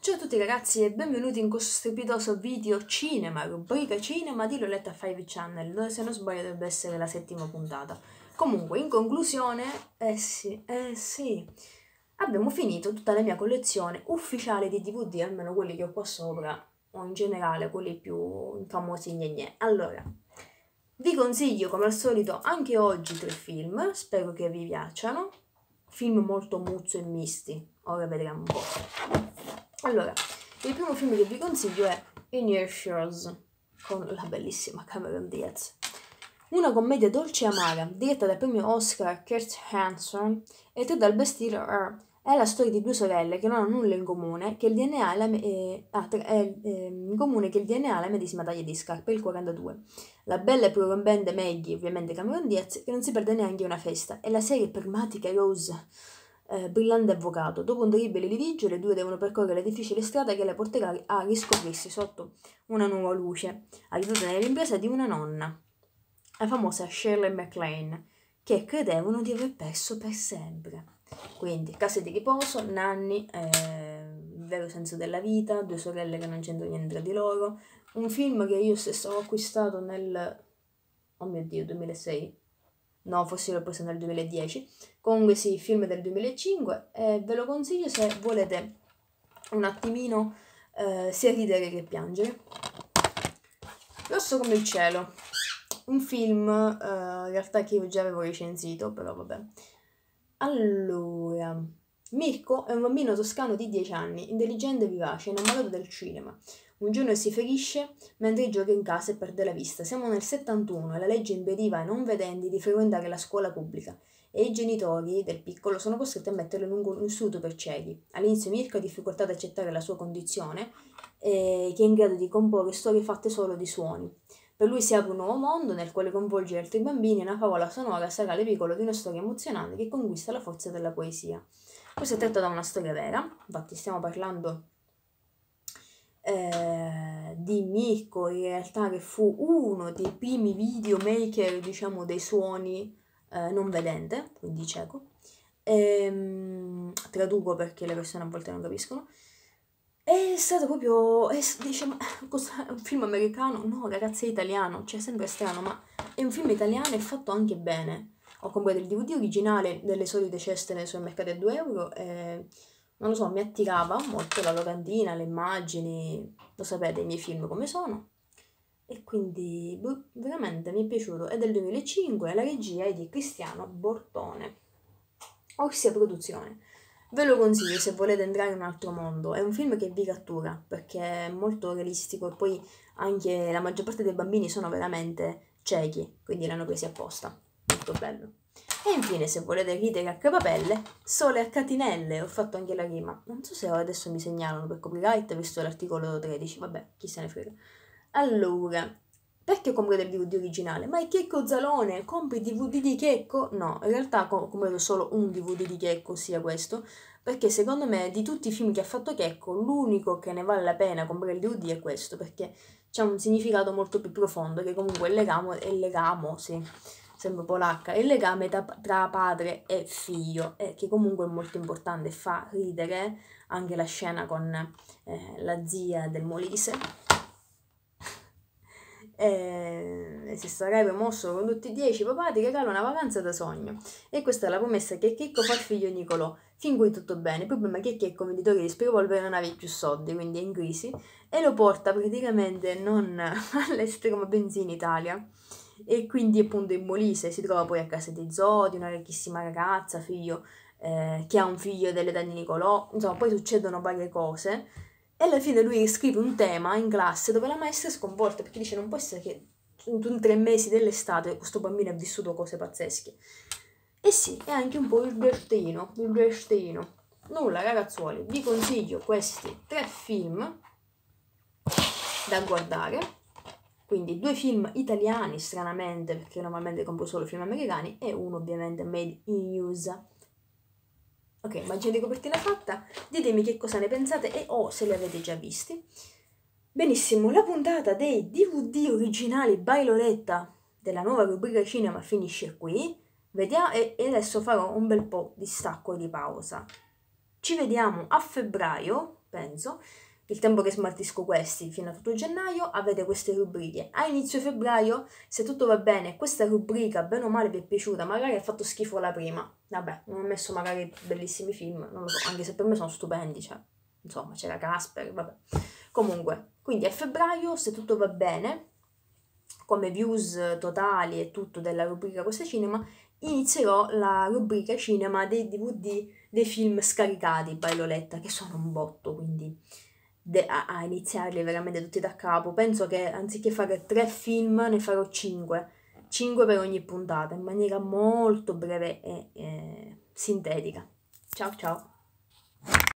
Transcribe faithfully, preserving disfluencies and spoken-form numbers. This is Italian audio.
Ciao a tutti ragazzi e benvenuti in questo strepitoso video cinema, rubrica cinema di Loletta Five Channel, dove se non sbaglio dovrebbe essere la settima puntata. Comunque, in conclusione, eh sì, eh sì, abbiamo finito tutta la mia collezione ufficiale di D V D, almeno quelli che ho qua sopra, o in generale quelli più famosi gne gne. Allora, vi consiglio come al solito anche oggi tre film, spero che vi piacciono, film molto muzzo e misti, ora vedremo un po'. Allora, il primo film che vi consiglio è Iron Shores, con la bellissima Cameron Diaz. Una commedia dolce e amara, diretta dal premio Oscar Kurt Hanson e tratta dal bestseller Her. È la storia di due sorelle che non hanno nulla in comune, che il D N A è, la, eh, ah, è eh, in comune che il D N A è la medesima taglia di scarpe, il quarantadue. La bella e prorompente Maggie, ovviamente Cameron Diaz, che non si perde neanche una festa, e la seria pragmatica Rose, eh, brillante avvocato. Dopo un terribile litigio, le due devono percorrere la difficile strada che le porterà a riscoprirsi sotto una nuova luce, aiutata nell'impresa di una nonna, la famosa Shirley MacLaine, che credevano di aver perso per sempre. Quindi, case di riposo, nanni, eh, il vero senso della vita, due sorelle che non c'entrano niente tra di loro. Un film che io stesso ho acquistato nel, oh mio Dio, duemilasei? No, forse l'ho preso nel duemiladieci. Comunque sì, film del duemilacinque, e ve lo consiglio se volete un attimino eh, sia ridere che piangere. Rosso come il cielo, un film eh, in realtà che io già avevo recensito, però vabbè. Allora, Mirko è un bambino toscano di dieci anni, intelligente e vivace, innamorato del cinema. Un giorno si ferisce mentre gioca in casa e perde la vista. Siamo nel settantuno e la legge impediva ai non vedenti di frequentare la scuola pubblica e i genitori del piccolo sono costretti a metterlo in un istituto per ciechi. All'inizio Mirko ha difficoltà ad accettare la sua condizione, eh, che è in grado di comporre storie fatte solo di suoni. Per lui si apre un nuovo mondo nel quale coinvolgere altri bambini e una favola sonora sarà le vicolo di una storia emozionante che conquista la forza della poesia. Questo è tratto da una storia vera, infatti stiamo parlando eh, di Mirko, in realtà, che fu uno dei primi videomaker, diciamo, dei suoni eh, non vedente, quindi cieco. Ehm, traduco perché le persone a volte non capiscono. È stato proprio, è, diciamo, cosa, un film americano? No, ragazzi, è italiano, cioè sembra strano, ma è un film italiano e fatto anche bene. Ho comprato il D V D originale delle solite ceste nei supermercati a due euro e, non lo so, mi attirava molto la locandina, le immagini, lo sapete, i miei film come sono. E quindi, boh, veramente mi è piaciuto. È del duemilacinque, la regia è di Cristiano Bortone. Orsia Produzione. Ve lo consiglio se volete entrare in un altro mondo. È un film che vi cattura perché è molto realistico e poi anche la maggior parte dei bambini sono veramente ciechi, quindi l'hanno presi apposta. Molto bello. E infine, se volete ridere a crepapelle, Sole a catinelle. Ho fatto anche la rima. Non so se adesso mi segnalano per copyright, visto l'articolo tredici. Vabbè, chi se ne frega. Allora, perché ho comprato il D V D originale? Ma è Checco Zalone, compri D V D di Checco? No, in realtà ho comprato solo un D V D di Checco, ossia questo, perché secondo me di tutti i film che ha fatto Checco, l'unico che ne vale la pena comprare il D V D è questo, perché c'ha un significato molto più profondo, che comunque è il legame, è il legamo, sì, sembra polacca, è il legame tra, tra padre e figlio, e che comunque è molto importante, fa ridere anche la scena con eh, la zia del Molise. E se sarai promosso con tutti i dieci, papà ti regala una vacanza da sogno. E questa è la promessa che Checco fa al figlio Nicolò. Fin qui tutto bene. Il problema è che Checco, venditore di aspirapolvere, non aveva più soldi, quindi è in crisi, e lo porta praticamente non all'estero ma bensì in Italia. E quindi appunto in Molise si trova poi a casa di Zodi, una ricchissima ragazza, figlio eh, che ha un figlio dell'età di Nicolò. Insomma, poi succedono varie cose. E alla fine lui scrive un tema in classe dove la maestra è sconvolta perché dice non può essere che in tre mesi dell'estate questo bambino ha vissuto cose pazzesche. E sì, è anche un po' il destino, il destino. Nulla ragazzuoli, vi consiglio questi tre film da guardare. Quindi due film italiani, stranamente, perché normalmente compro solo film americani, e uno ovviamente made in U S A. Ok, immagine di copertina fatta, ditemi che cosa ne pensate e o se li avete già visti. Benissimo, la puntata dei D V D originali by Loletta della nuova rubrica cinema finisce qui. Vediamo, e, e adesso farò un bel po' di stacco e di pausa. Ci vediamo a febbraio, penso, il tempo che smaltisco questi fino a tutto gennaio, avete queste rubriche. A inizio febbraio, se tutto va bene, questa rubrica bene o male vi è piaciuta, magari ha fatto schifo la prima, vabbè, non ho messo magari bellissimi film, non lo so, anche se per me sono stupendi, cioè, insomma, c'era Casper, vabbè. Comunque, quindi a febbraio, se tutto va bene, come views totali e tutto della rubrica Questo Cinema, inizierò la rubrica cinema dei D V D dei film scaricati by Loletta, che sono un botto, quindi de- a-, a iniziarli veramente tutti da capo. Penso che anziché fare tre film ne farò cinque, cinque per ogni puntata, in maniera molto breve e eh, sintetica. Ciao ciao!